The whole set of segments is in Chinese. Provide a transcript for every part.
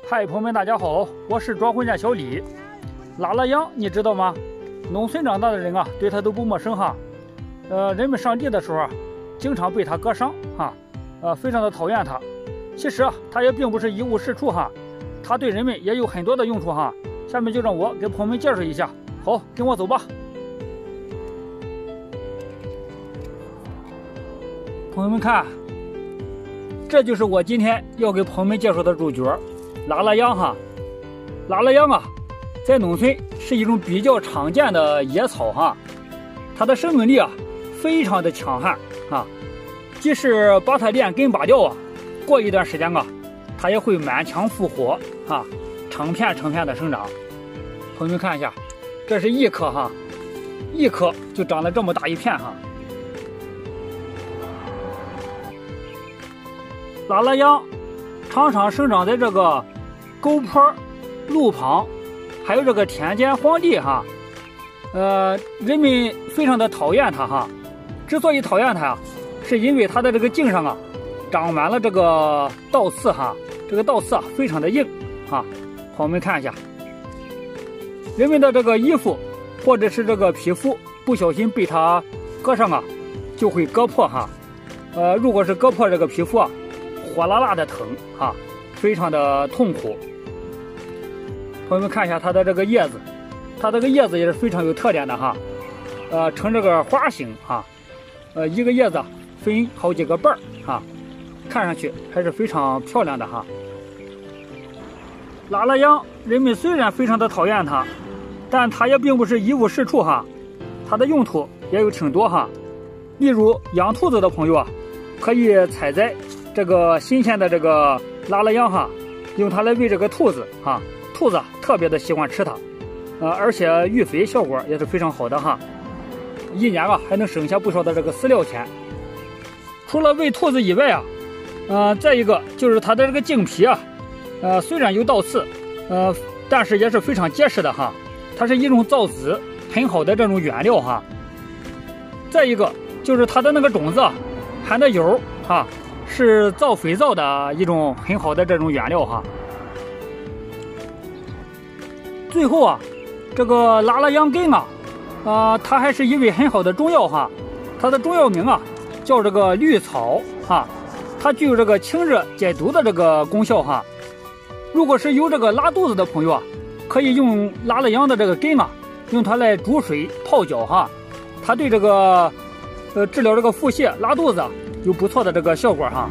嗨，朋友们，大家好，我是装混家小李。拉拉羊你知道吗？农村长大的人啊，对他都不陌生哈。人们上地的时候啊，经常被他割伤哈，非常的讨厌他。其实啊，他也并不是一无是处哈，他对人们也有很多的用处哈。下面就让我给朋友们介绍一下。好，跟我走吧。朋友们看，这就是我今天要给朋友们介绍的主角拉拉羊哈。拉拉羊啊，在农村是一种比较常见的野草哈，它的生命力啊非常的强悍啊，即使把它连根拔掉啊，过一段时间啊，它也会满墙复活啊，成片成片的生长。朋友们看一下，这是一棵哈，一棵就长了这么大一片哈。拉拉羊常常生长在这个沟坡、路旁，还有这个田间荒地哈。人们非常的讨厌它哈。之所以讨厌它，是因为它的这个茎上啊长满了这个倒刺哈。这个倒刺啊非常的硬啊。朋友们看一下，人们的这个衣服或者是这个皮肤不小心被它割上啊，就会割破哈。如果是割破这个皮肤啊，火辣辣的疼哈，非常的痛苦。朋友们看一下它的这个叶子，它这个叶子也是非常有特点的哈，呈这个花形哈，一个叶子分好几个瓣儿哈，看上去还是非常漂亮的哈。拉拉羊人们虽然非常的讨厌它，但它也并不是一无是处哈，它的用途也有挺多哈。例如养兔子的朋友啊，可以采摘这个新鲜的这个拉拉羊哈，用它来喂这个兔子哈，兔子特别的喜欢吃它，而且育肥效果也是非常好的哈，一年啊还能省下不少的这个饲料钱。除了喂兔子以外啊，再一个就是它的这个茎皮啊，虽然有倒刺，但是也是非常结实的哈，它是一种造纸很好的这种原料哈。再一个就是它的那个种子啊，含的油哈，是造肥皂的一种很好的这种原料哈。最后啊，这个拉拉羊根啊，它还是一味很好的中药哈。它的中药名啊叫这个绿草哈，它具有这个清热解毒的这个功效哈。如果是有这个拉肚子的朋友啊，可以用拉拉羊的这个根啊，用它来煮水泡脚哈，它对这个治疗这个腹泻拉肚子啊有不错的这个效果哈。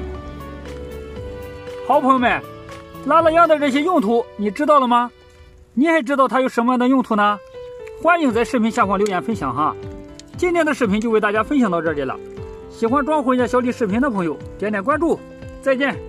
好朋友们，拉拉羊的这些用途你知道了吗？你还知道它有什么样的用途呢？欢迎在视频下方留言分享哈。今天的视频就为大家分享到这里了，喜欢装混家小李视频的朋友点点关注，再见。